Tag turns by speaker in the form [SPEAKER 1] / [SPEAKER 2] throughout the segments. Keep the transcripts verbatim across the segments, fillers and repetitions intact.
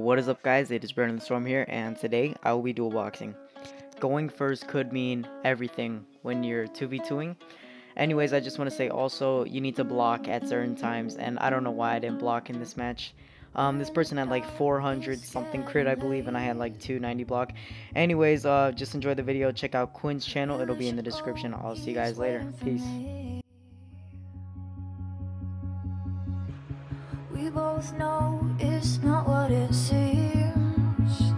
[SPEAKER 1] What is up, guys? It is Brandon the Storm here, and today I will be dual boxing. Going first could mean everything when you're two v two-ing. Anyways, I just want to say also you need to block at certain times, and I don't know why I didn't block in this match. Um, this person had like four hundred something crit, I believe, and I had like two ninety block. Anyways, uh, just enjoy the video. Check out Quinn's channel. It'll be in the description. I'll see you guys later. Peace.
[SPEAKER 2] We both know it's not what it seems.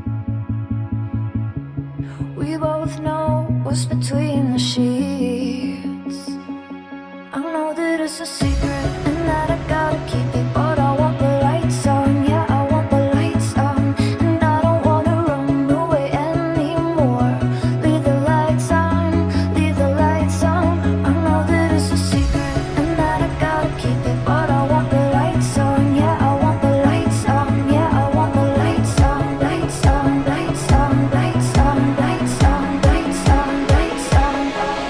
[SPEAKER 2] We both know what's between the sheets. I know that it's a secret and that I gotta keep it, but I want the lights on, yeah, I want the lights on. And I don't wanna run away anymore. Leave the lights on, leave the lights on. I know that it's a secret and that I gotta keep it, but I want the lights on, yeah, I want the lights on, yeah, I want the lights on, lights on, lights on, lights on, lights on, lights on, lights on.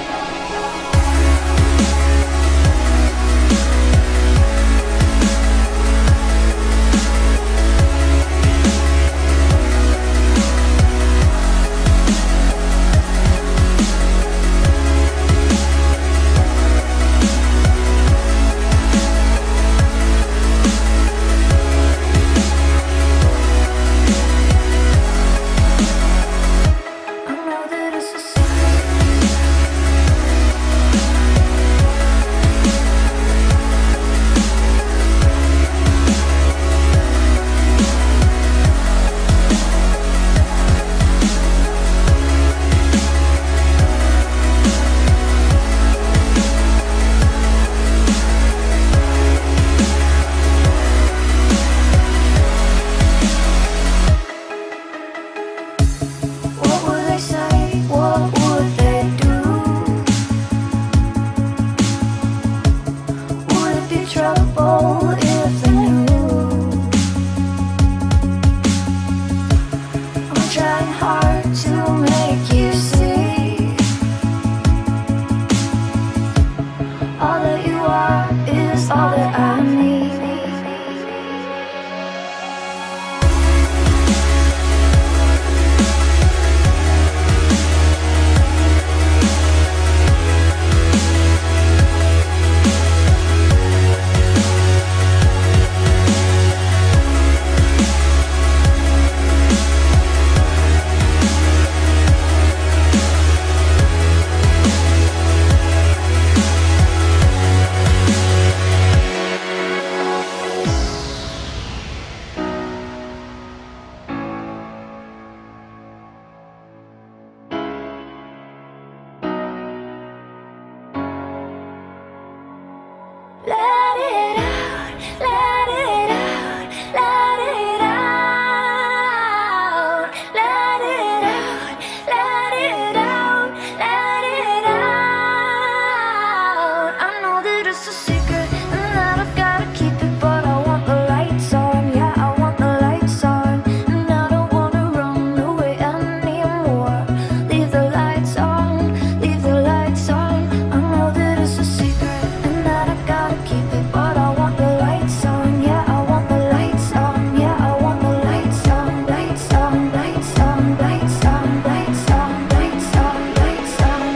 [SPEAKER 2] Let it out, let it out, let it out, let it out, let it out, let it out. I know that it's a secret and that I've gotta keep it, but I want the lights on, yeah, I want the lights on. And I don't wanna run away anymore. Leave the lights on, leave the lights on. I know that it's a secret and that I gotta keep it, but I want the lights on, yeah, I want the lights on, yeah, I want the lights on, lights on, lights on, lights on, lights on, lights on, lights on.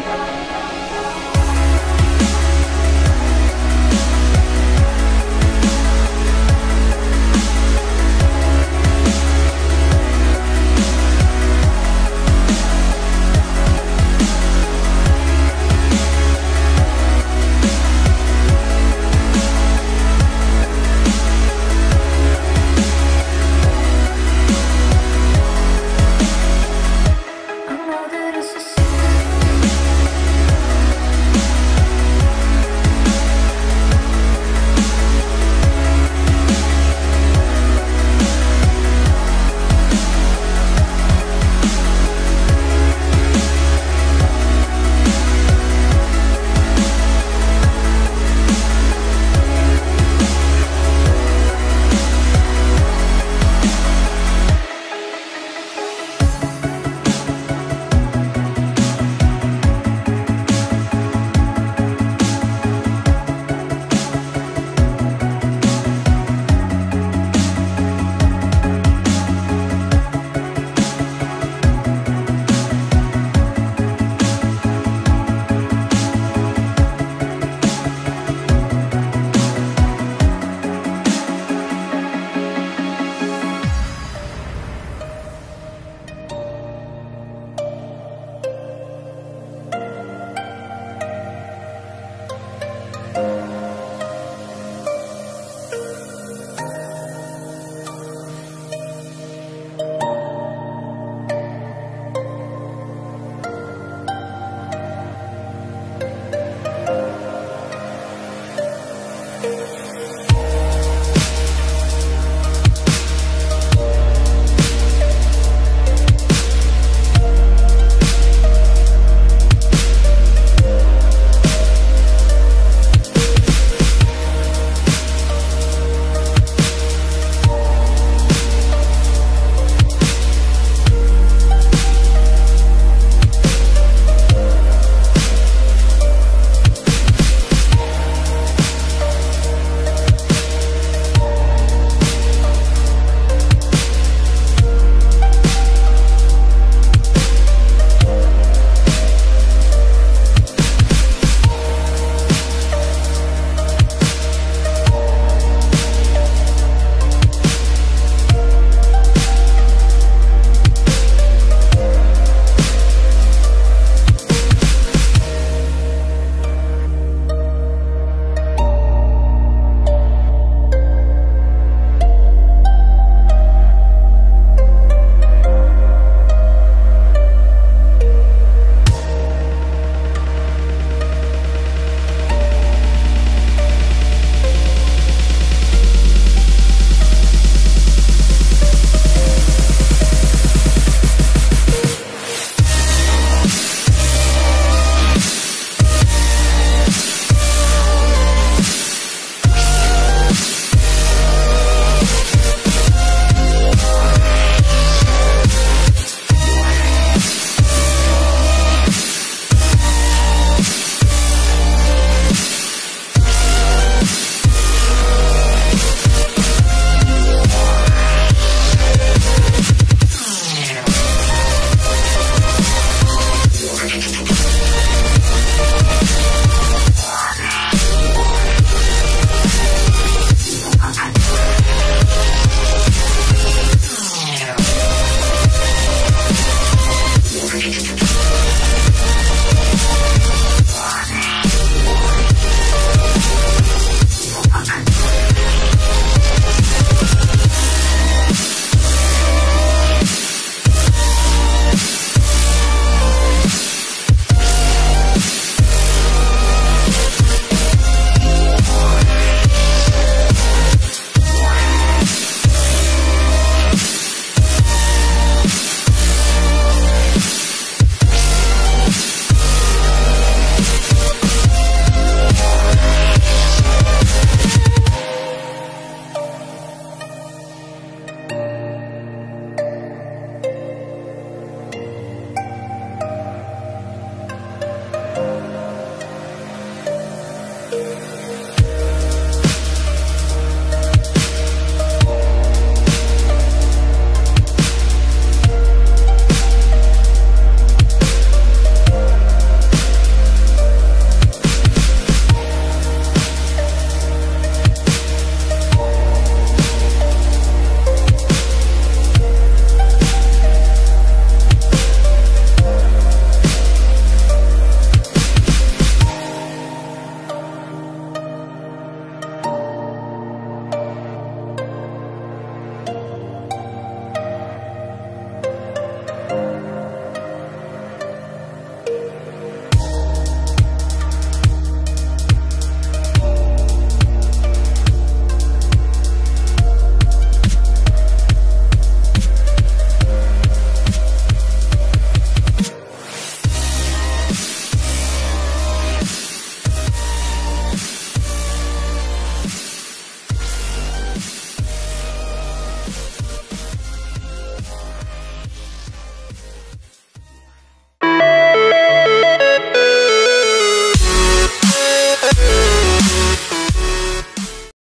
[SPEAKER 2] I know that it's a